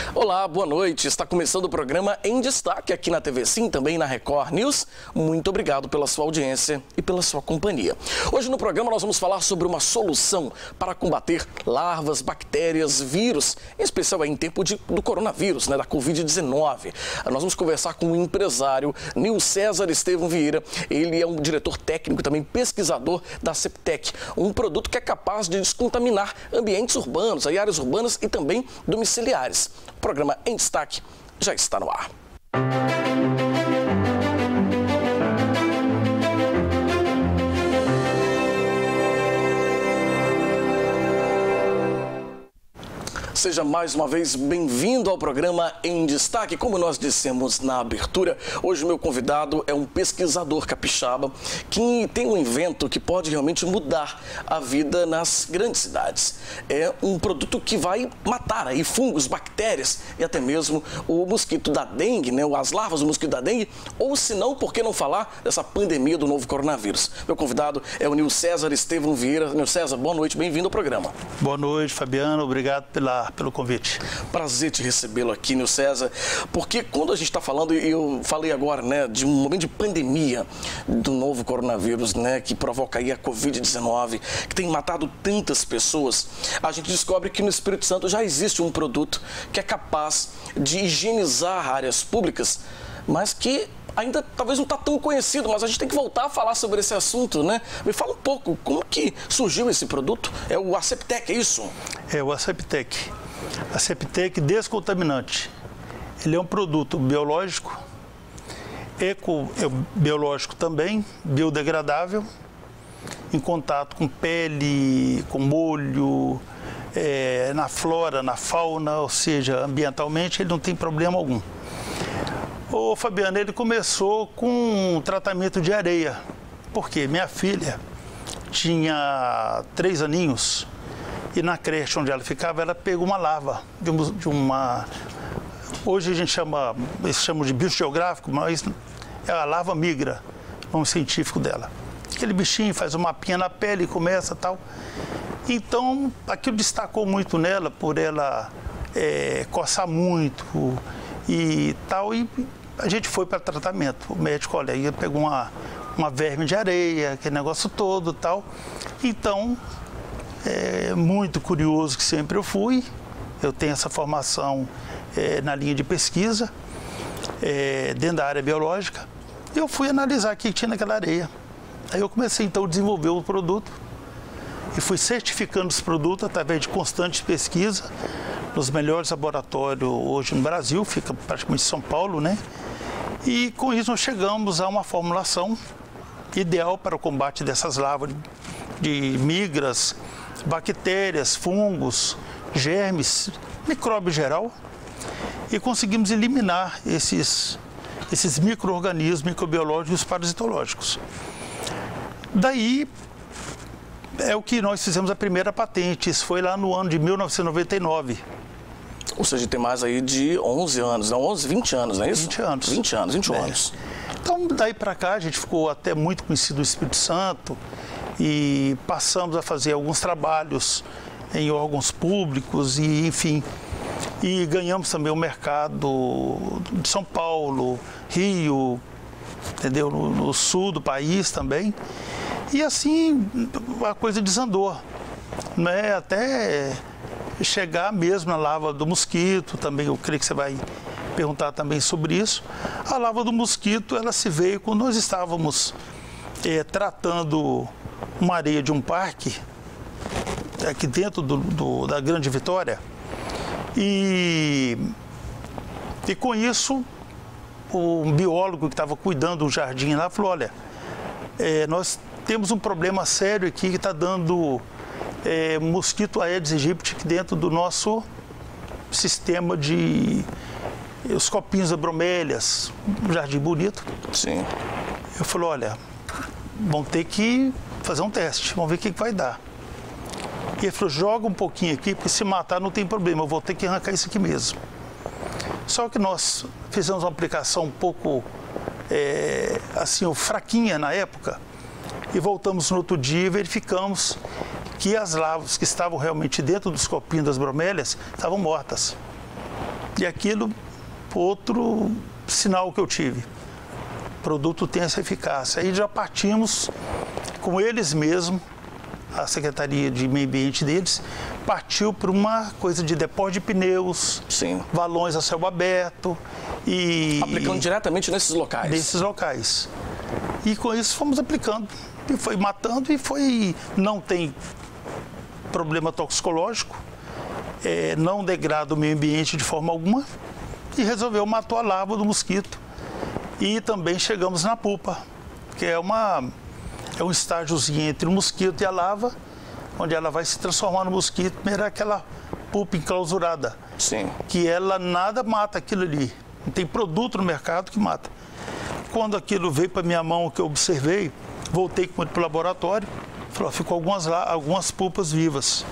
Olá, boa noite. Está começando o programa Em Destaque aqui na TV Sim, também na Record News. Muito obrigado pela sua audiência e pela sua companhia. Hoje no programa nós vamos falar sobre uma solução para combater larvas, bactérias, vírus, em especial em tempo do coronavírus, da Covid-19. Nós vamos conversar com o empresário Nil César Estevão Vieira. Ele é um diretor técnico e também pesquisador da Aseptec, um produto que é capaz de descontaminar ambientes urbanos, áreas urbanas e também domiciliares. O programa Em Destaque já está no ar. Seja mais uma vez bem-vindo ao programa Em Destaque. Como nós dissemos na abertura, hoje o meu convidado é um pesquisador capixaba que tem um invento que pode realmente mudar a vida nas grandes cidades. É um produto que vai matar aí fungos, bactérias e até mesmo o mosquito da dengue, as larvas do mosquito da dengue, ou se não, por que não falar dessa pandemia do novo coronavírus? Meu convidado é o Nil César Estevão Vieira. Nil César, boa noite, bem-vindo ao programa. Boa noite, Fabiano, obrigado pelo convite. Prazer te recebê-lo aqui, Nil César, porque quando a gente está falando, e eu falei agora, de um momento de pandemia do novo coronavírus, que provoca aí a Covid-19, que tem matado tantas pessoas, a gente descobre que no Espírito Santo já existe um produto que é capaz de higienizar áreas públicas, mas que ainda talvez não está tão conhecido, mas a gente tem que voltar a falar sobre esse assunto, Me fala um pouco, como que surgiu esse produto? É o Aseptec, é isso? É o Aseptec. Aseptec descontaminante. Ele é um produto biológico, ecobiológico também, biodegradável, em contato com pele, com molho, na flora, na fauna, ou seja, ambientalmente ele não tem problema algum. Ô Fabiano, ele começou com um tratamento de areia, porque minha filha tinha 3 aninhos e na creche onde ela ficava, ela pegou uma larva de uma... Hoje a gente chama de bicho geográfico, mas é a larva migra, nome científico dela. Aquele bichinho faz uma mapinha na pele e começa tal. Então, aquilo destacou muito nela, por ela coçar muito e tal, e a gente foi para tratamento. O médico, olha, aí pegou uma verme de areia, aquele negócio todo e tal. Então, muito curioso que sempre eu fui. Eu tenho essa formação na linha de pesquisa, dentro da área biológica. E eu fui analisar o que tinha naquela areia. Aí eu comecei, então, a desenvolver o produto. E fui certificando os produtos através de constante pesquisa nos melhores laboratórios hoje no Brasil, fica praticamente em São Paulo, E com isso nós chegamos a uma formulação ideal para o combate dessas larvas de migras, bactérias, fungos, germes, micróbio geral, e conseguimos eliminar esses micro-organismos microbiológicos parasitológicos. Daí é o que nós fizemos a primeira patente, isso foi lá no ano de 1999. Ou seja, tem mais aí de 11 anos, 20 anos, não é isso? 20 anos. 20 anos, 21 anos. Então, daí para cá, a gente ficou até muito conhecido no Espírito Santo e passamos a fazer alguns trabalhos em órgãos públicos e, enfim, e ganhamos também o mercado de São Paulo, Rio, entendeu? No sul do país também. E assim, a coisa desandou, Até chegar mesmo na larva do mosquito, também eu creio que você vai perguntar também sobre isso. A larva do mosquito, ela se veio quando nós estávamos tratando uma areia de um parque, aqui dentro da Grande Vitória, e com isso, o biólogo que estava cuidando do jardim lá falou, olha, nós temos um problema sério aqui que está dando mosquito Aedes aegypti dentro do nosso sistema de os copinhos da bromélias, um jardim bonito. Sim. Eu falei, olha, vamos ter que fazer um teste, vamos ver o que vai dar. E ele falou, joga um pouquinho aqui, porque se matar não tem problema, eu vou ter que arrancar isso aqui mesmo. Só que nós fizemos uma aplicação um pouco, fraquinha na época, e voltamos no outro dia e verificamos que as larvas que estavam realmente dentro dos copinhos das bromélias estavam mortas. E aquilo, outro sinal que eu tive. O produto tem essa eficácia. Aí já partimos com eles mesmos, a Secretaria de Meio Ambiente deles, partiu para uma coisa de depósito de pneus, Sim. valões a céu aberto e... Aplicando diretamente nesses locais. Nesses locais. E com isso fomos aplicando. E foi matando e foi... Não tem problema toxicológico, não degrada o meio ambiente de forma alguma e resolveu matar a larva do mosquito. E também chegamos na pupa, que é um estágiozinho entre o mosquito e a larva, onde ela vai se transformar no mosquito, primeiro é aquela pupa enclausurada. Sim. Que ela nada mata aquilo ali. Não tem produto no mercado que mata. Quando aquilo veio para minha mão, que eu observei, voltei com ele para o laboratório, falou, ficou algumas pulpas vivas.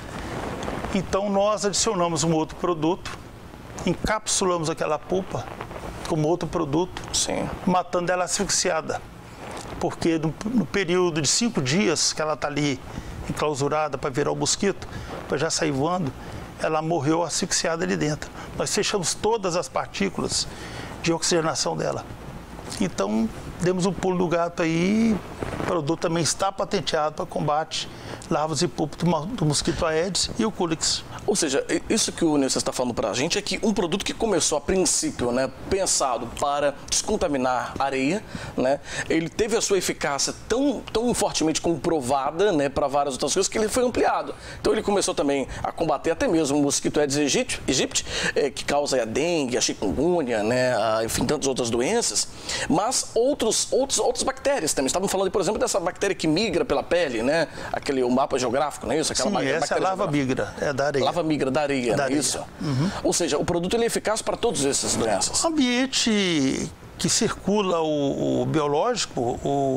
Então nós adicionamos um outro produto, encapsulamos aquela pulpa como outro produto, Sim. matando ela asfixiada. Porque no período de 5 dias que ela está ali enclausurada para virar o mosquito, para já sair voando, ela morreu asfixiada ali dentro. Nós fechamos todas as partículas de oxigenação dela. Então, demos um pulo do gato aí. O produto também está patenteado para combate larvas e pulpas do mosquito Aedes e o Culex. Ou seja, isso que o Nilson está falando para a gente é que um produto que começou a princípio, né, pensado para descontaminar areia, né, ele teve a sua eficácia tão fortemente comprovada, né, para várias outras coisas que ele foi ampliado. Então ele começou também a combater até mesmo o mosquito Aedes aegypti, que causa a dengue, a chikungunya, né, enfim, tantas outras doenças, mas outras bactérias também. Estavam falando, por exemplo, dessa bactéria que migra pela pele, né, o mapa geográfico, não é isso? Sim, essa é a larva migra, é da areia. Lava migra da areia, da areia. Isso? Uhum. Ou seja, o produto ele é eficaz para todas essas doenças. O ambiente que circula o biológico,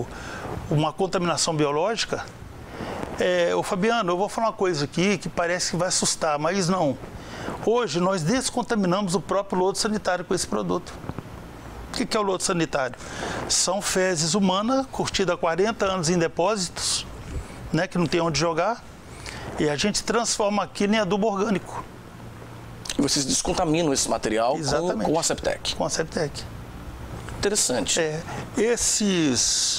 uma contaminação biológica, ô Fabiano, eu vou falar uma coisa aqui que parece que vai assustar, mas não. Hoje nós descontaminamos o próprio lodo sanitário com esse produto. O que é o lodo sanitário? São fezes humanas, curtidas há 40 anos em depósitos, né, que não tem onde jogar. E a gente transforma aquilo em adubo orgânico. E vocês descontaminam esse material com a Septec? Com a Septec. Interessante. Esses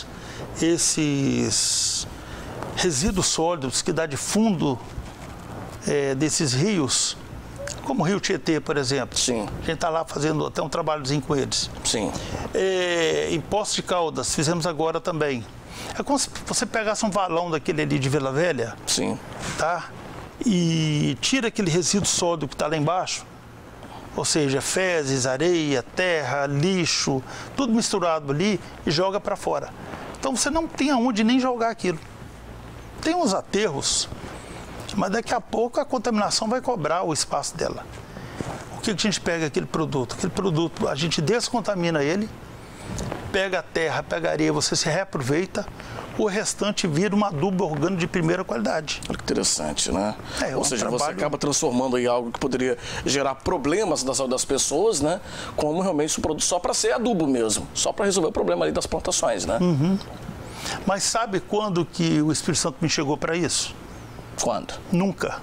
resíduos sólidos que dá de fundo desses rios, como o Rio Tietê, por exemplo. Sim. A gente está lá fazendo até um trabalhozinho com eles. Sim. Em Poços de Caldas, fizemos agora também. É como se você pegasse um valão daquele ali de Vila Velha. Sim. Tá? E tira aquele resíduo sólido que está lá embaixo, ou seja, fezes, areia, terra, lixo, tudo misturado ali e joga para fora. Então você não tem aonde nem jogar aquilo. Tem uns aterros, mas daqui a pouco a contaminação vai cobrar o espaço dela. O que a gente pega aquele produto? Aquele produto, a gente descontamina ele, pega a terra, pega a areia, você se reaproveita, o restante vira um adubo orgânico de primeira qualidade. Olha que interessante, né? Ou seja, você acaba transformando aí algo que poderia gerar problemas na saúde das pessoas, né? Como realmente um produto só para ser adubo mesmo, só para resolver o problema ali das plantações, né? Uhum. Mas sabe quando que o Espírito Santo me chegou para isso? Quando? Nunca.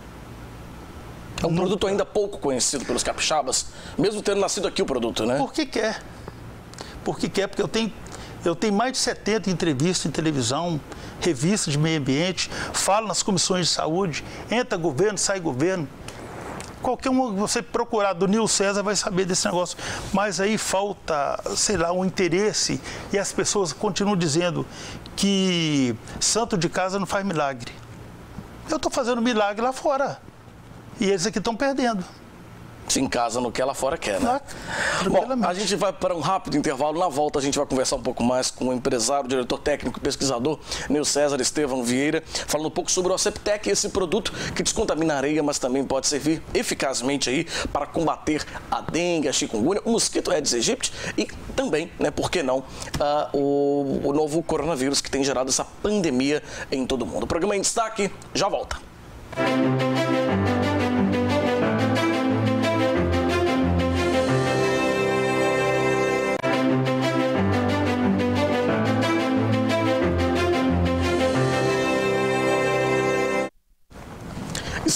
É um produto ainda pouco conhecido pelos capixabas, mesmo tendo nascido aqui o produto, né? Por que quer? Porque eu tenho mais de 70 entrevistas em televisão, revistas de meio ambiente, falo nas comissões de saúde, entra governo, sai governo. Qualquer um que você procurar do Nil César vai saber desse negócio. Mas aí falta, sei lá, um interesse e as pessoas continuam dizendo que santo de casa não faz milagre. Eu estou fazendo milagre lá fora e eles aqui estão perdendo. Se em casa no que ela fora quer, né? Bom, a gente vai para um rápido intervalo. Na volta a gente vai conversar um pouco mais com o empresário, diretor técnico e pesquisador Nil César Estevão Vieira, falando um pouco sobre o Septec, esse produto que descontamina a areia, mas também pode servir eficazmente aí para combater a dengue, a chikungunya, o mosquito Aedes aegypti e também, né, por que não, o novo coronavírus que tem gerado essa pandemia em todo o mundo. O programa em destaque já volta.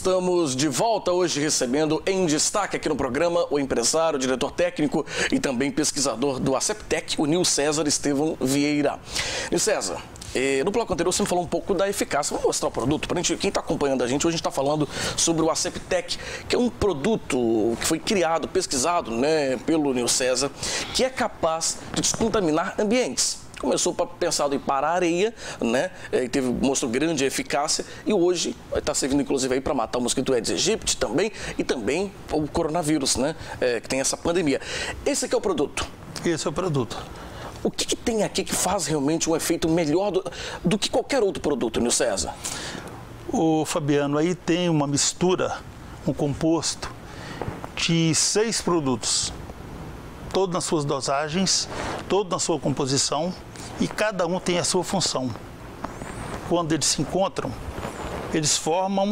Estamos de volta hoje recebendo em destaque aqui no programa o empresário, diretor técnico e também pesquisador do Aceptec, o Nil César Estevão Vieira. Nil César, no bloco anterior você me falou um pouco da eficácia. Vamos mostrar o produto para quem está acompanhando a gente. Hoje a gente está falando sobre o Aceptec, que é um produto que foi criado, pesquisado, né, pelo Nil César, que é capaz de descontaminar ambientes. Começou pensado em parar a areia, né? E mostrou grande eficácia e hoje está servindo inclusive aí para matar o mosquito Aedes aegypti também e também o coronavírus, né? Que tem essa pandemia. Esse aqui é o produto. Esse é o produto. O que tem aqui que faz realmente um efeito melhor do que qualquer outro produto, Nil César? O Fabiano, aí tem uma mistura, um composto de 6 produtos, todos nas suas dosagens, todos na sua composição, e cada um tem a sua função. Quando eles se encontram, eles formam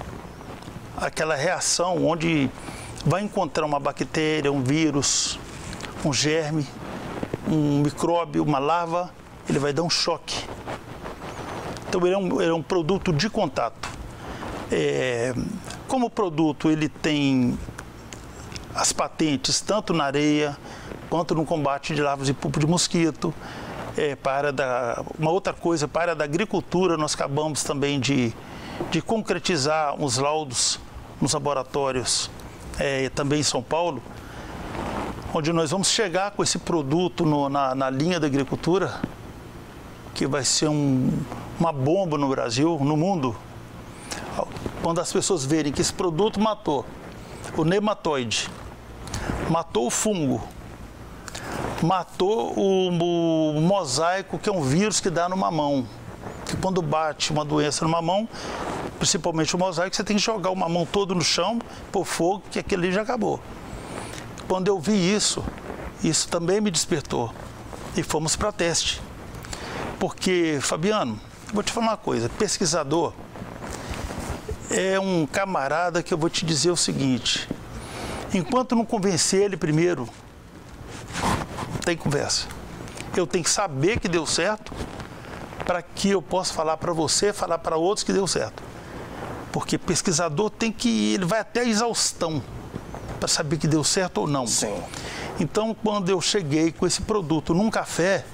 aquela reação onde vai encontrar uma bactéria, um vírus, um germe, um micróbio, uma larva, ele vai dar um choque. Então ele é um produto de contato. Como o produto ele tem as patentes tanto na areia quanto no combate de larvas e pulpo de mosquito, uma outra coisa, para a área da agricultura, nós acabamos também de concretizar uns laudos nos laboratórios, também em São Paulo, onde nós vamos chegar com esse produto na linha da agricultura, que vai ser uma bomba no Brasil, no mundo. Quando as pessoas verem que esse produto matou o nematóide, matou o fungo, matou o mosaico, que é um vírus que dá no mamão. Que quando bate uma doença no mamão, principalmente o mosaico, você tem que jogar o mamão todo no chão, pôr fogo, que aquele ali já acabou. Quando eu vi isso também me despertou. E fomos para teste. Porque, Fabiano, vou te falar uma coisa, pesquisador é um camarada que eu vou te dizer o seguinte: enquanto não convencer ele primeiro, não tem conversa. Eu tenho que saber que deu certo para que eu possa falar para você, falar para outros que deu certo. Porque pesquisador ele vai até a exaustão para saber que deu certo ou não. Sim. Então, quando eu cheguei com esse produto num café,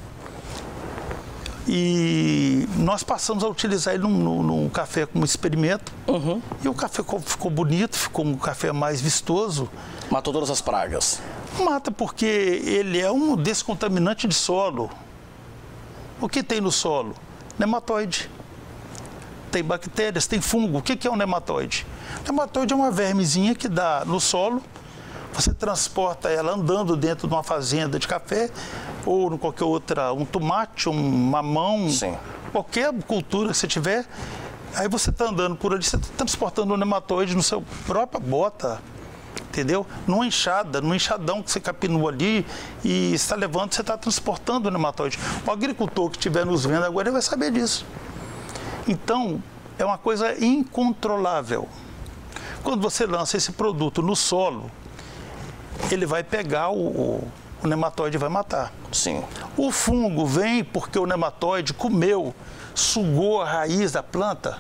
e nós passamos a utilizar ele num café como experimento. Uhum. E o café ficou bonito, ficou um café mais vistoso. Matou todas as pragas. Mata porque ele é um descontaminante de solo. O que tem no solo? Nematóide. Tem bactérias, tem fungo. O que é um nematóide? Nematóide é uma vermezinha que dá no solo. Você transporta ela andando dentro de uma fazenda de café ou em qualquer outra, um tomate, um mamão, sim, qualquer cultura que você tiver. Aí você está andando por ali, você está transportando um nematóide no seu própria bota, entendeu? Numa enxada, num enxadão que você capinou ali e está levando, você está transportando o nematóide. O agricultor que estiver nos vendo agora, ele vai saber disso. Então, é uma coisa incontrolável. Quando você lança esse produto no solo, ele vai pegar o nematóide e vai matar. Sim. O fungo vem porque o nematóide comeu, sugou a raiz da planta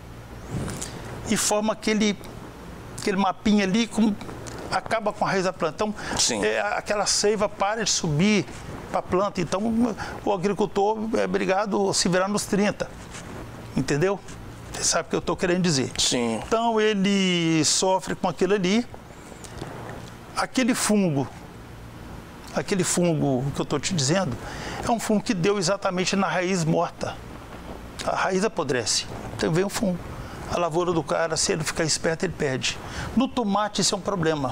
e forma aquele mapinha ali, acaba com a raiz da planta. Então, aquela seiva para de subir para a planta. Então, o agricultor é obrigado a se virar nos 30. Entendeu? Você sabe o que eu estou querendo dizer. Sim. Então, ele sofre com aquilo ali. Aquele fungo que eu estou te dizendo, é um fungo que deu exatamente na raiz morta. A raiz apodrece. Então vem o fungo. A lavoura do cara, se ele ficar esperto, ele perde. No tomate, isso é um problema.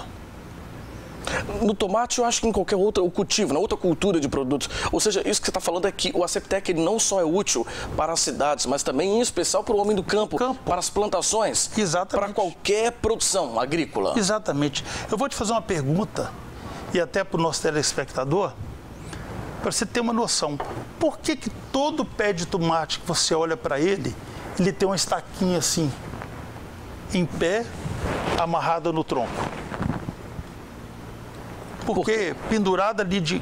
No tomate, eu acho que em qualquer outro cultivo, na outra cultura de produtos. Ou seja, isso que você está falando é que o Aceptec ele não só é útil para as cidades, mas também, em especial, para o homem do campo. Para as plantações. Exatamente. Para qualquer produção agrícola. Exatamente. Eu vou te fazer uma pergunta, e até para o nosso telespectador, para você ter uma noção. Por que todo pé de tomate que você olha para ele tem uma estaquinha assim, em pé, amarrada no tronco? Porque pendurada ali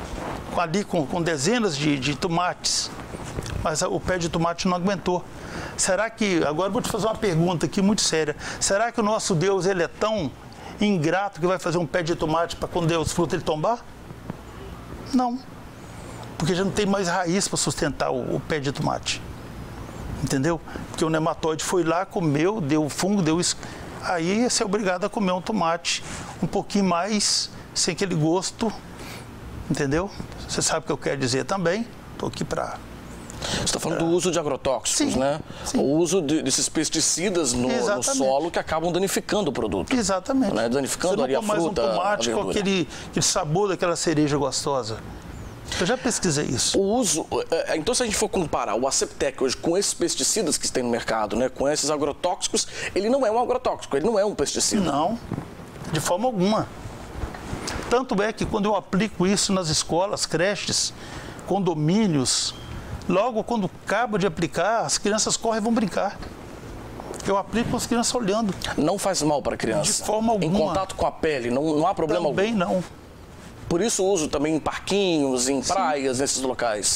com dezenas de tomates, mas o pé de tomate não aguentou. Será que, agora eu vou te fazer uma pergunta aqui muito séria, será que o nosso Deus, ele é tão ingrato que vai fazer um pé de tomate para quando der os frutos ele tombar? Não, porque já não tem mais raiz para sustentar o pé de tomate, entendeu? Porque o nematóide foi lá, comeu, deu fungo, deu isso, aí você é obrigado a comer um tomate um pouquinho mais, sem aquele gosto, entendeu? Você sabe o que eu quero dizer também, estou aqui para... Você está falando do uso de agrotóxicos, Sim, né? sim. O uso desses pesticidas no solo que acabam danificando o produto. Exatamente. Né? Danificando ali a fruta, mais um tomate a com aquele sabor daquela cereja gostosa. Eu já pesquisei isso. O uso, então se a gente for comparar o Aseptec hoje com esses pesticidas que tem no mercado, né, com esses agrotóxicos, ele não é um agrotóxico, ele não é um pesticida. Não, de forma alguma. Tanto é que quando eu aplico isso nas escolas, creches, condomínios, logo quando acabo de aplicar, as crianças correm e vão brincar. Eu aplico com as crianças olhando. Não faz mal para a criança? De forma alguma. Em contato com a pele, não há problema algum? Também não. Por isso o uso também em parquinhos, em praias, nesses locais?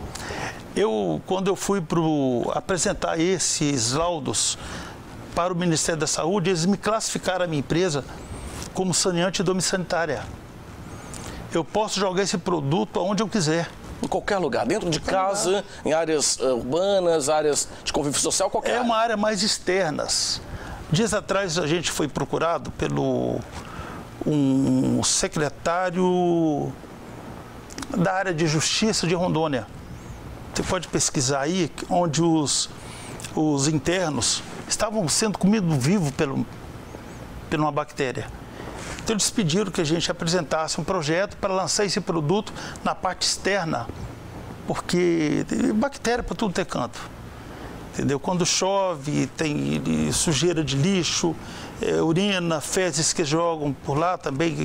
Quando eu fui apresentar esses laudos para o Ministério da Saúde, eles me classificaram a minha empresa como saneante domiciliária. Eu posso jogar esse produto aonde eu quiser. Em qualquer lugar, dentro de casa, em áreas urbanas, áreas de convívio social, qualquer área. É uma área mais externas. Dias atrás a gente foi procurado pelo um secretário da área de justiça de Rondônia. Você pode pesquisar aí, onde os internos estavam sendo comidos vivo por uma bactéria. Então eles pediram que a gente apresentasse um projeto para lançar esse produto na parte externa, porque tem bactéria para tudo ter canto. Entendeu? Quando chove, tem sujeira de lixo, urina, fezes que jogam por lá também.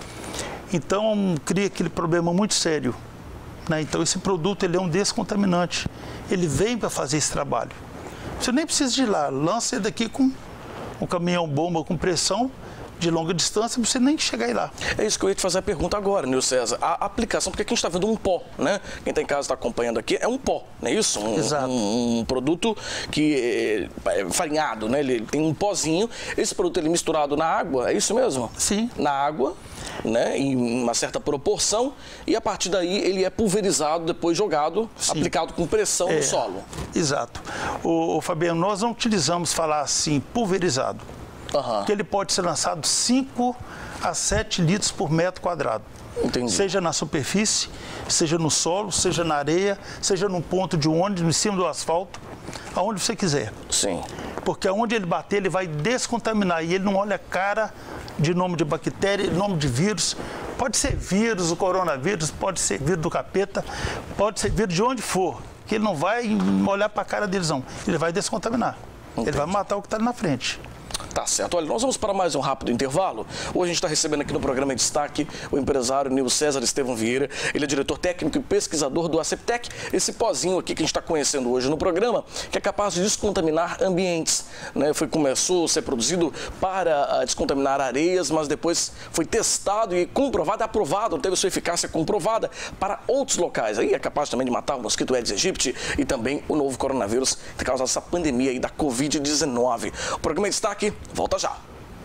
Então cria aquele problema muito sério. Né? Então esse produto ele é um descontaminante. Ele vem para fazer esse trabalho. Você nem precisa de ir lá, lança ele daqui com um caminhão-bomba com pressão, de longa distância, você nem chegar aí lá. É isso que eu ia te fazer a pergunta agora, Nil César. A aplicação, porque aqui a gente está vendo um pó, né? Quem está em casa está acompanhando aqui, é um pó, não é isso? Exato. Um produto que é farinhado, né? Ele tem um pozinho. Esse produto ele é misturado na água, é isso mesmo? Sim. Na água, né? Em uma certa proporção, e a partir daí ele é pulverizado, depois jogado, sim, aplicado com pressão no solo. Exato. Fabiano, nós não utilizamos falar assim, pulverizado. Porque ele pode ser lançado 5 a 7 litros por metro quadrado. Entendi. Seja na superfície, seja no solo, seja na areia, seja num ponto de ônibus, em cima do asfalto, aonde você quiser. Sim. Porque aonde ele bater, ele vai descontaminar. E ele não olha a cara de nome de bactéria, nome de vírus. Pode ser vírus, o coronavírus, pode ser vírus do capeta, pode ser vírus de onde for. Que ele não vai olhar para a cara deles, não. Ele vai descontaminar. Entendi. Ele vai matar o que está ali na frente. Tá certo. Olha, nós vamos para mais um rápido intervalo. Hoje a gente está recebendo aqui no programa em destaque o empresário Nil César Estevão Vieira. Ele é diretor técnico e pesquisador do Aseptec, esse pozinho aqui que a gente está conhecendo hoje no programa, que é capaz de descontaminar ambientes. Né? Começou a ser produzido para descontaminar areias, mas depois foi testado e comprovado, aprovado, teve sua eficácia comprovada para outros locais. Aí é capaz também de matar o mosquito Aedes aegypti e também o novo coronavírus que causa essa pandemia aí da Covid-19. O programa em destaque volta já.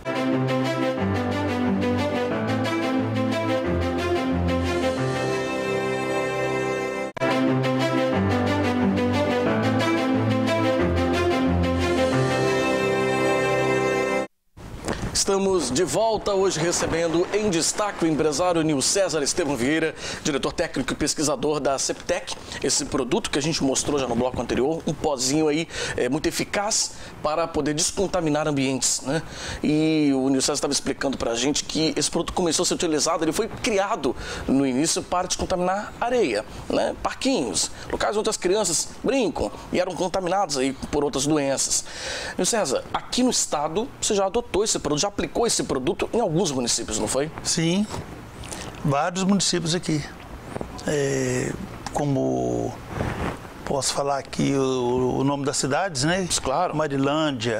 Estamos de volta hoje recebendo em destaque o empresário Nil César Estevão Vieira, diretor técnico e pesquisador da Aseptec. Esse produto que a gente mostrou já no bloco anterior, um pozinho aí muito eficaz para poder descontaminar ambientes, né? E o Nil César estava explicando para a gente que esse produto começou a ser utilizado, ele foi criado no início para descontaminar areia, né? Parquinhos, locais onde as crianças brincam e eram contaminados aí por outras doenças. Nil César, aqui no estado você já adotou esse produto, já aplicou esse produto em alguns municípios, não foi? Sim, vários municípios aqui. Como posso falar aqui o nome das cidades, né? Claro. Marilândia,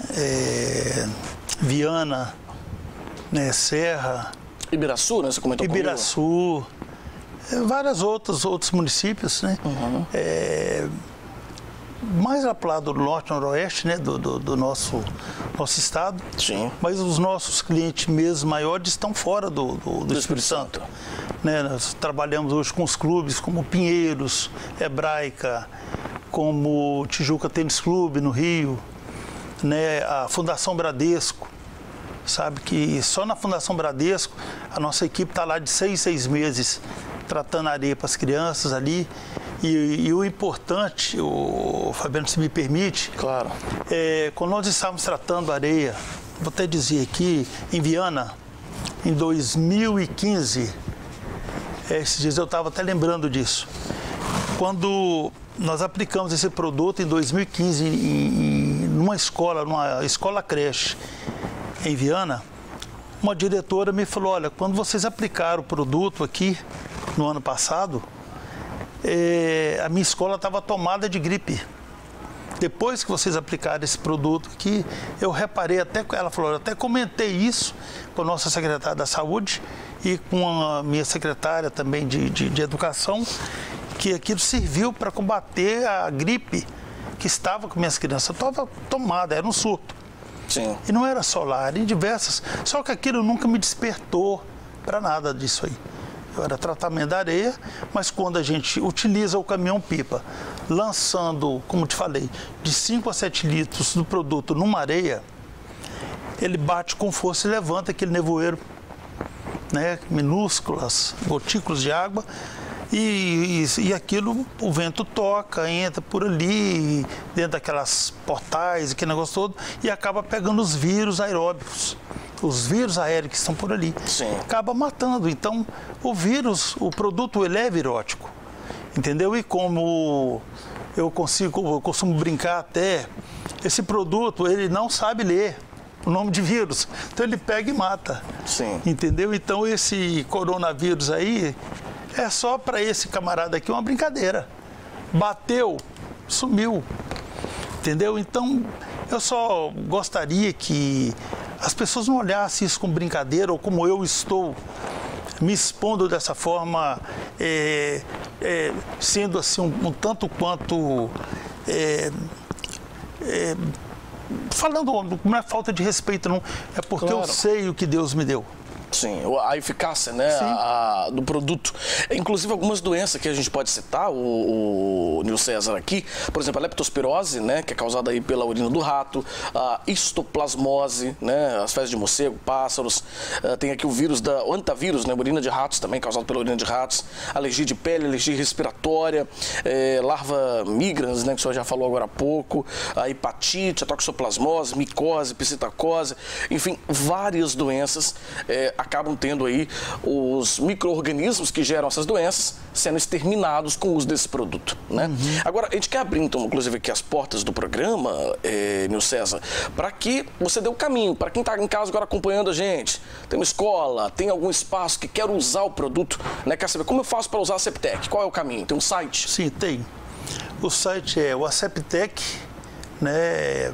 Viana, né? Serra. Ibiraçu, né? Você comentou comigo. Ibiraçu, vários outros municípios, né? Uhum. mais lá para o lado do norte, noroeste, né, do nosso estado. Sim. Mas os nossos clientes mesmo maiores estão fora do Espírito Santo. Né, nós trabalhamos hoje com os clubes como Pinheiros, Hebraica, como Tijuca Tênis Clube no Rio, né, a Fundação Bradesco. Sabe que só na Fundação Bradesco a nossa equipe está lá de 6 meses tratando areia para as crianças ali. E o importante, Fabiano, se me permite, claro, quando nós estávamos tratando areia, vou até dizer aqui, em Viana, em 2015, esses dias eu estava até lembrando disso, quando nós aplicamos esse produto em 2015 numa escola creche em Viana, uma diretora me falou, olha, quando vocês aplicaram o produto aqui no ano passado, a minha escola estava tomada de gripe. Depois que vocês aplicaram esse produto aqui, eu reparei, ela falou, eu até comentei isso com a nossa secretária da Saúde e com a minha secretária também de Educação, que aquilo serviu para combater a gripe que estava com minhas crianças. Estava tomada, era um surto. Sim. E não era só lá, era em diversas. Só que aquilo nunca me despertou para nada disso aí. Era tratamento da areia, mas quando a gente utiliza o caminhão-pipa, lançando, como te falei, de 5 a 7 litros do produto numa areia, ele bate com força e levanta aquele nevoeiro, né, minúsculas gotículas de água, e aquilo, o vento toca, entra por ali, dentro daquelas portais, aquele negócio todo, e acaba pegando os vírus aeróbicos. Os vírus aéreos que estão por ali. Sim. Acaba matando. Então, o vírus, o produto, ele é virótico. Entendeu? E como eu costumo brincar até, esse produto, ele não sabe ler o nome de vírus. Então, ele pega e mata. Sim. Entendeu? Então, esse coronavírus aí, é só para esse camarada aqui uma brincadeira. Bateu, sumiu. Entendeu? Então, eu só gostaria que as pessoas não olhassem isso como brincadeira ou como eu estou me expondo dessa forma, sendo assim um tanto quanto falando, não é falta de respeito, não, é porque claro, eu sei o que Deus me deu. Sim, a eficácia, né, do produto. Inclusive algumas doenças que a gente pode citar, o Nil César aqui, por exemplo, a leptospirose, né, que é causada aí pela urina do rato, a histoplasmose, né, as fezes de morcego, pássaros, tem aqui o vírus o antavírus, né, urina de ratos também, causado pela urina de ratos, alergia de pele, alergia respiratória, larva migrans, né, que o senhor já falou agora há pouco, a hepatite, a toxoplasmose, micose, psitacose, enfim, várias doenças acabam tendo aí os micro-organismos que geram essas doenças sendo exterminados com o uso desse produto, né? Uhum. Agora, a gente quer abrir, então, inclusive aqui as portas do programa, Nil César, para que você dê o caminho, para quem está em casa agora acompanhando a gente, tem uma escola, tem algum espaço que quer usar o produto, né? Quer saber como eu faço para usar a Aseptec? Qual é o caminho? Tem um site? Sim, tem. O site é o Aseptec, né?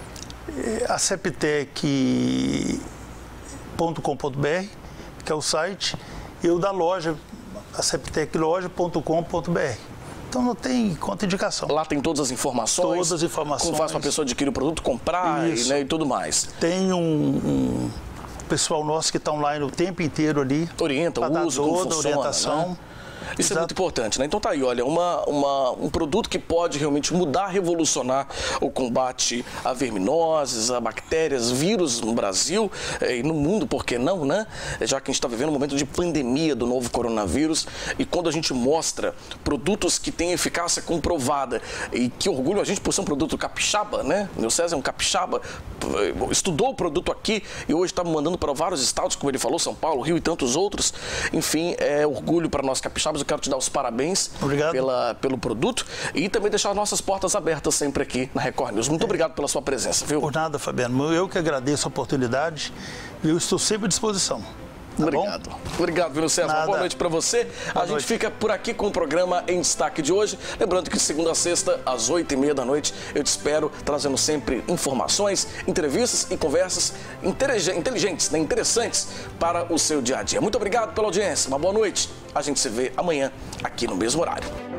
Aseptec.com.br, que é o site, e o da loja, aseptecloja.com.br. Então não tem contraindicação. Lá tem todas as informações? Todas as informações. Como faz para a pessoa adquirir o produto, comprar e tudo mais. Tem um pessoal nosso que está online o tempo inteiro ali. Orienta o uso, como funciona, orientação. Né? Isso é muito importante, né? Então tá aí, olha, um produto que pode realmente mudar, revolucionar o combate a verminoses, a bactérias, vírus no Brasil e no mundo, por que não, né? Já que a gente está vivendo um momento de pandemia do novo coronavírus e quando a gente mostra produtos que têm eficácia comprovada e que orgulham a gente por ser um produto capixaba, né? O Nil César é um capixaba, estudou o produto aqui e hoje está mandando para vários estados, como ele falou, São Paulo, Rio e tantos outros. Enfim, é orgulho para nós capixabas. Eu quero te dar os parabéns pelo produto e também deixar nossas portas abertas sempre aqui na Record News. Muito obrigado pela sua presença, viu? Por nada, Fabiano. Eu que agradeço a oportunidade e eu estou sempre à disposição. Tá obrigado. Bom? Obrigado, Nil César. Uma boa noite para você. A gente fica por aqui com o programa Em Destaque de hoje. Lembrando que segunda a sexta, às 8h30 da noite, eu te espero trazendo sempre informações, entrevistas e conversas inteligentes, né, interessantes para o seu dia a dia. Muito obrigado pela audiência. Uma boa noite. A gente se vê amanhã aqui no mesmo horário.